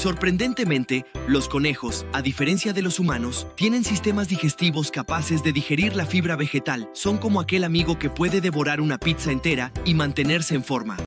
Sorprendentemente, los conejos, a diferencia de los humanos, tienen sistemas digestivos capaces de digerir la fibra vegetal. Son como aquel amigo que puede devorar una pizza entera y mantenerse en forma.